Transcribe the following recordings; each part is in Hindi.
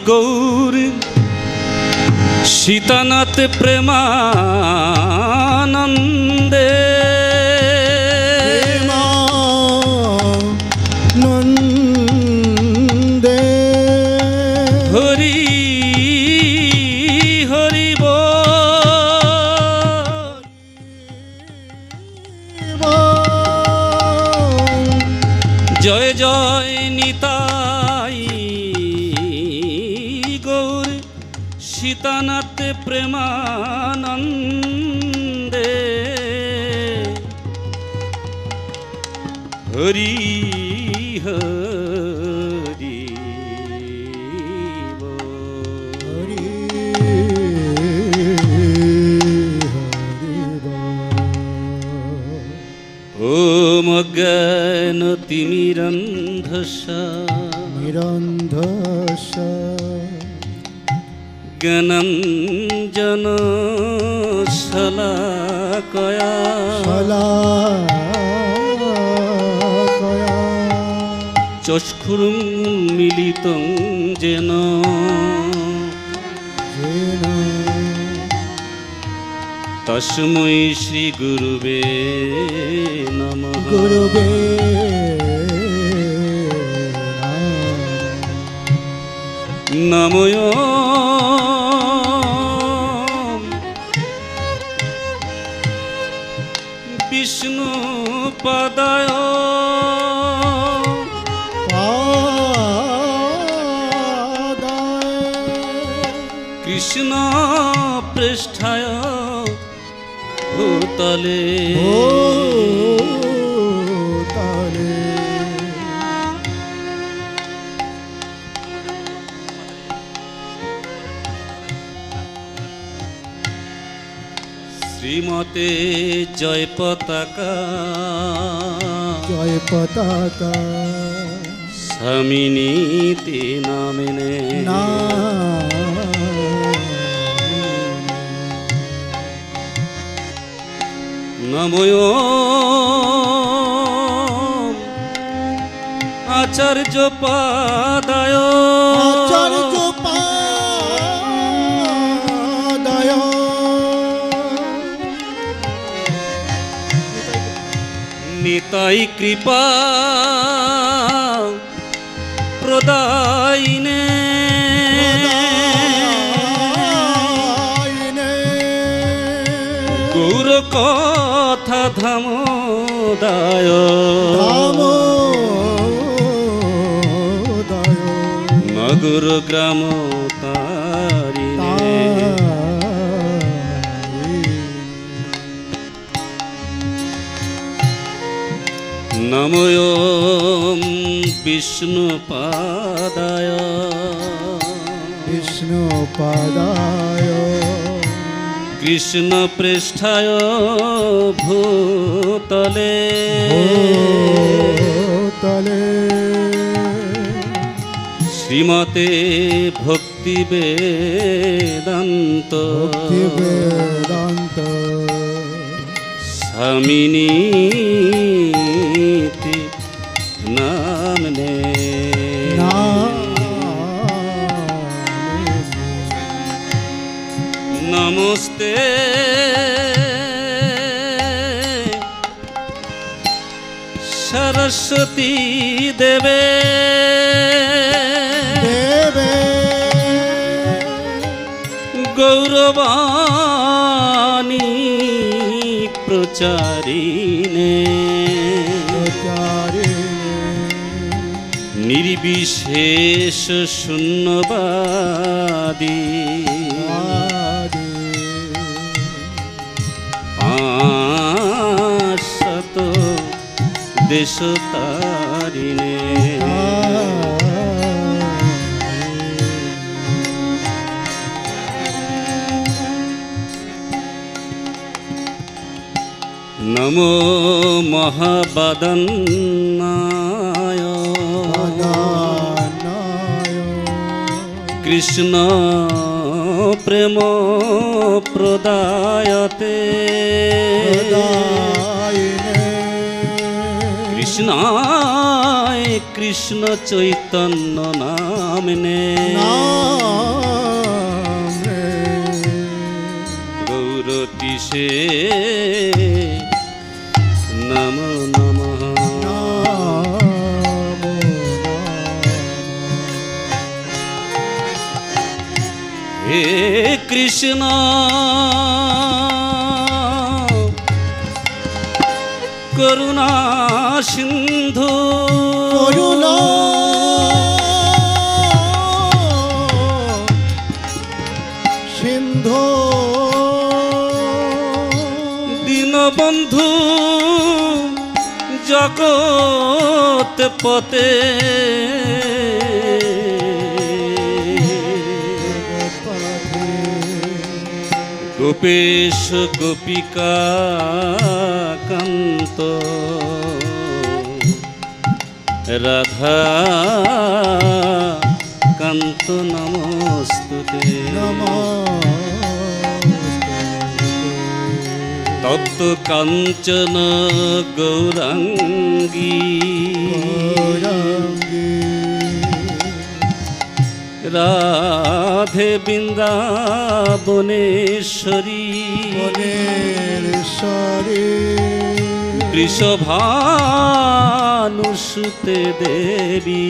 গৌর সীতানাথ প্রেমানন্দে হরি হরি জয় জয় নিতাই গৌর সীতানাথ প্রেমানন্দে হরি হরি ওম অজ্ঞানতিমিরন্ধস্য জ্ঞানাঞ্জন শলাকয়া চক্ষুরুন্মিলিतं যেন তস্मै শ্রী গুরুবে নমঃ। নমো বিষ্ণুপদায় কৃষ্ণ পৃষ্ঠায় ভূতলে শ্রীমতে জয় পতাকা স্বামিনীতি নামিনে নমো আচার্য পাদায় নিতাই কৃপা প্রদায়িনে গৌর কথা ধামোদায় নগর গ্রাম তারিণে নমো বিষ্ণুপাদায় কৃষ্ণ পৃষ্ঠায় ভূতলে শ্রীমতে ভক্তি বেদান্ত স্বামিনীতি নামনে নমস্তে সরস্বতী দেবে গৌরবাণী প্রচারিণে নির্বিশেষ শূন্যবাদী আশত দেশ তারিণে নমো মহাবদন্নায় কৃষ্ণ প্রেম প্রদায়তে কৃষ্ণায় কৃষ্ণ চৈতন্য নাম নে গৌরতিশে নমো নমঃ। হে কৃষ্ণ করুণা সিন্ধু করুণা সিন্ধু দীনবন্ধু জগৎ পতে গোপেশ গোপিকা কান্ত রাধা কান্ত নমস্তুতে তপ্ত কাঞ্চন গৌরাঙ্গী রাধে বৃন্দাবনেশ্বরী বৃষভানুসুতে দেবী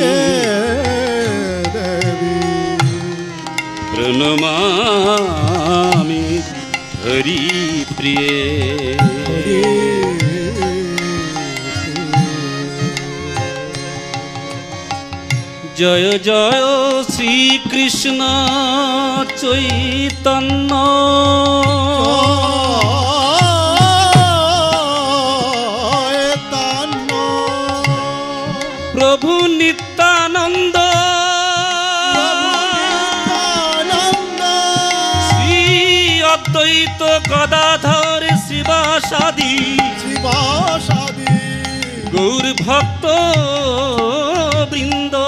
প্রণমামি হরি প্রিয়ে। জয় জয় শ্রীকৃষ্ণ চৈতন্য প্রভু নিত্যানন্দ শ্রী অদ্বৈত গদাধর শিবাসাদি গৌর ভক্ত বৃন্দ।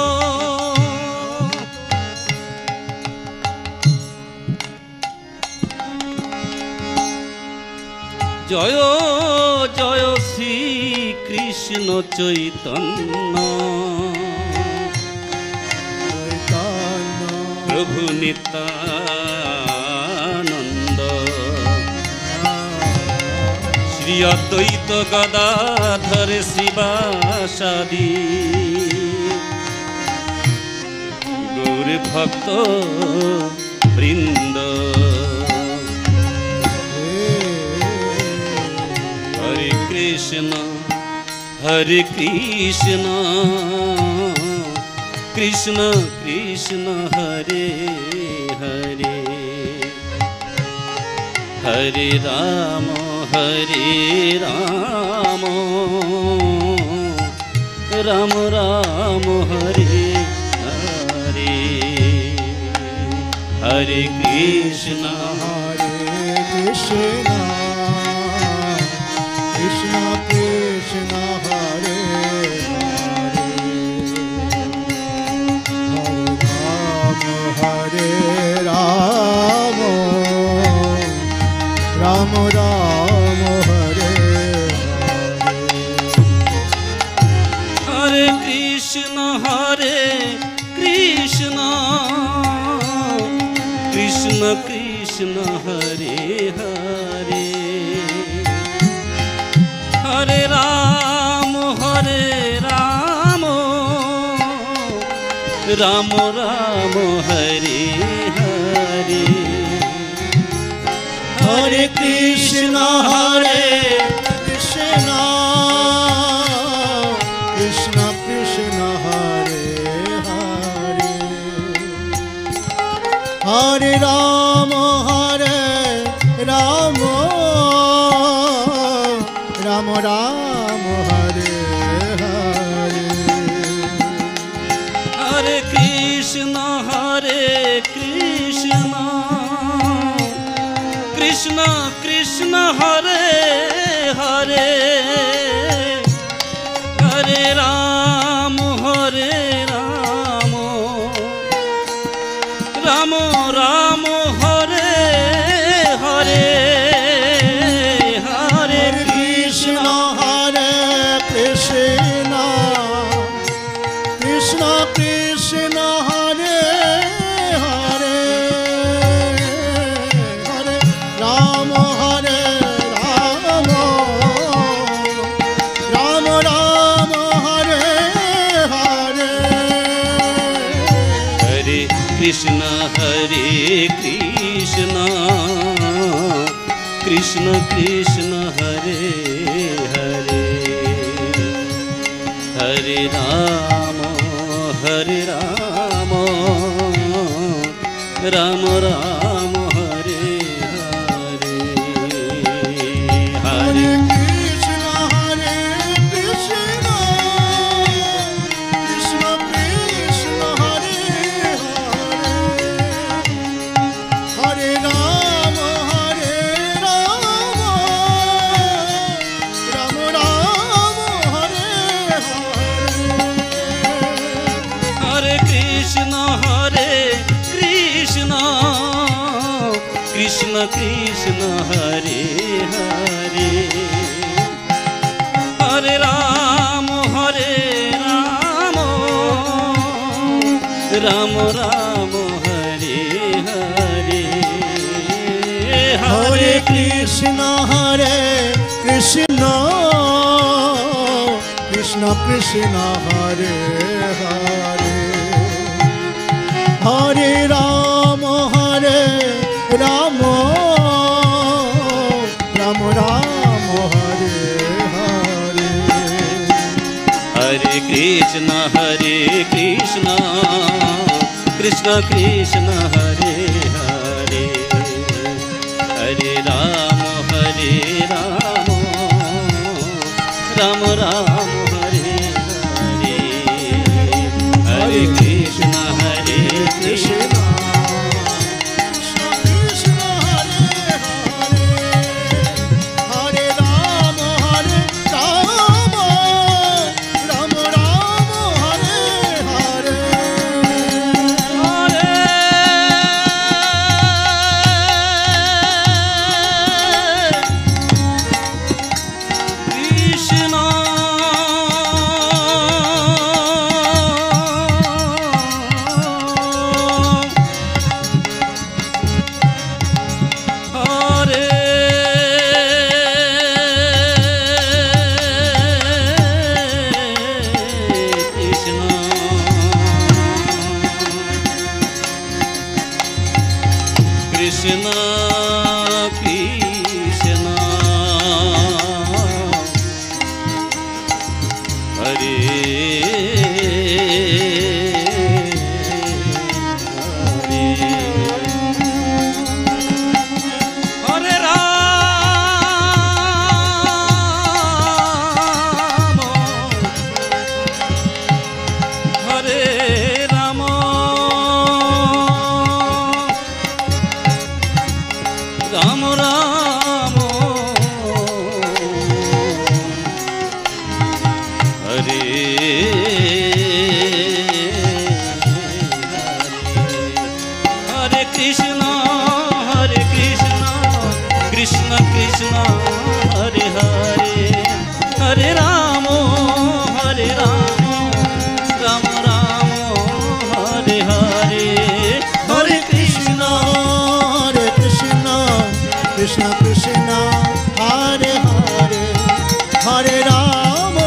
জয় জয় শ্রীকৃষ্ণ চৈতন্য প্রভু নিত্যানন্দ শ্রী অদ্বৈত গদাধর শিবাসাদি গৌর ভক্ত বৃন্দ। হরে কৃষ্ণ হরে কৃষ্ণ কৃষ্ণ কৃষ্ণ হরে হরে হরে রাম রাম রাম হরে হরে হরে কৃষ্ণ কৃষ্ণ কৃষ্ণ হরে হরে রাম রাম রাম হরে হরে কৃষ্ণ কৃষ্ণ কৃষ্ণ হরে হরে হরে রাম রাম রাম হরে হরে হরে কৃষ্ণ কৃষ্ণ কৃষ্ণ কৃষ্ণ হরে হরে হরে রাম রাম রাম রাম হরে হরে হরে কৃষ্ণ কৃষ্ণ কৃষ্ণ হরে হরে হরে রাম রাম রাম হরে হরে হরে কৃষ্ণ কৃষ্ণ কৃষ্ণ কৃষ্ণ হরে হরে হরে রাম হরে রাম রাম রাম হরে হরে हरे कृष्ण कृष्ण कृष्ण हरे हरे हरे राम राम राम हरे हरे हरे कृष्ण कृष्ण कृष्ण हरे हरे हरे राम राम राम हरे हरे कृष्ण कृष्ण कृष्ण हरे हरे हरे राम राम राम हरे हरे हरे कृष्ण कृष्ण कृष्ण कृष्ण हरे हरे हरे राम राम राम राम हरे हरे हरे कृष्ण कृष्ण कृष्ण हरे हरे हरे राम राम राम हरे हरे हरे कृष्ण कृष्ण कृष्ण कृष्ण हरे हरे हरे राम हरे राम राम राम हरे हरे कृष्ण कृष्ण कृष्ण हरे हरे हरे राम राम राम हरे हरे हरे कृष्ण कृष्ण कृष्ण हरे हरे हरे राम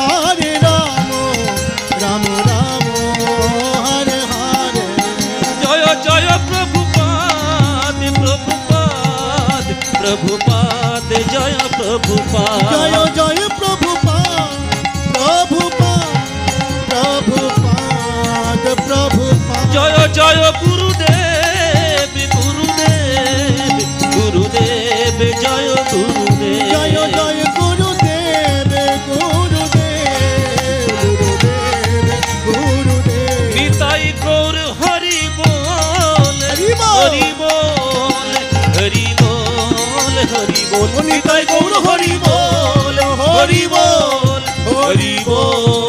राम राम हरे हरे जय जय प्रभुपाद प्रभुपाद जय प्रभुपाद जय जय प्रभुपाद जय जय गुरुदेव गुरुदेव जय गुरुदेव जय जय गुरुदेव निताई गौर हरि बोल हरि बोल हरि बोल हरि बोल निताई गौर हरि बोल हरि बोल हरि बोल